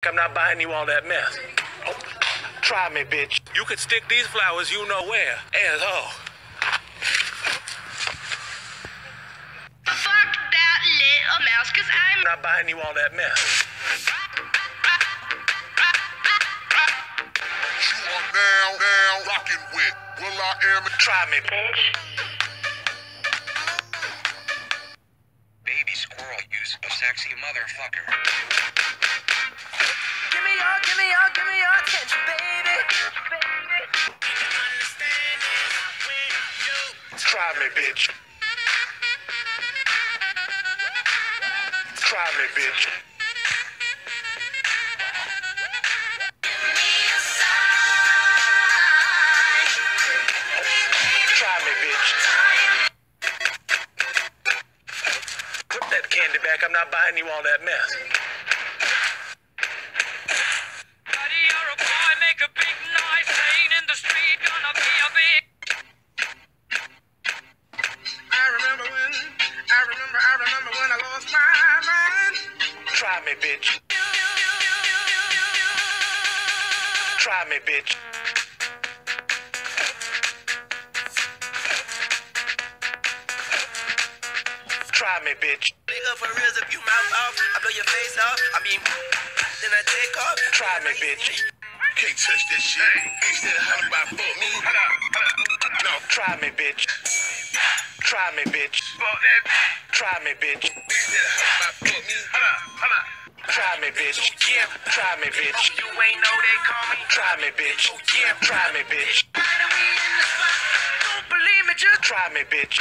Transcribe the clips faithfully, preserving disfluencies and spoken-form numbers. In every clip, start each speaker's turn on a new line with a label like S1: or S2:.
S1: I'm not buying you all that mess. Oh, try me, bitch. You could stick these flowers you know where. Asshole.
S2: Fuck that little mouse, cause I'm
S1: not buying you all that mess.
S3: You are now, now rocking with Will I Am.
S1: Try me,
S2: bitch.
S4: Baby squirrel use a sexy motherfucker.
S2: Give me your, give me your, give me your attention, baby.
S1: Try me, bitch. Try me, bitch. Try me, bitch. Put that candy back. I'm not buying you all that mess.
S5: Make a big noise, playing in the street, gonna be a big.
S6: I remember when, I remember, I remember when I lost my mind.
S1: Try me, bitch. Try me, bitch. Try me, bitch.
S7: Nigga, for real, if you mouth off, I blow your face off. I mean, then I take off.
S1: Try me, bitch.
S3: Can't touch that shit. Instead of having my fuck me.
S1: No, try me, bitch. Try me, bitch.
S3: Fuck that bitch.
S1: Try me, bitch.
S3: Instead of having my fuck me.
S1: Try me, bitch.
S7: Yeah.
S1: Try me, bitch.
S7: You ain't know they call me.
S1: Try me, bitch.
S7: Yeah.
S1: Try me, bitch.
S7: Don't believe me, just
S1: Try me, bitch.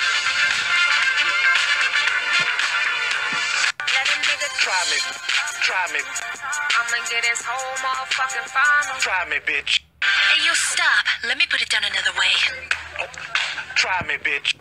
S2: Let him nigga
S1: Try me. Try me.
S2: I'ma get his whole motherfucking final.
S1: Try me, bitch.
S8: Hey, you stop. Let me put it down another way.
S1: Try me, bitch.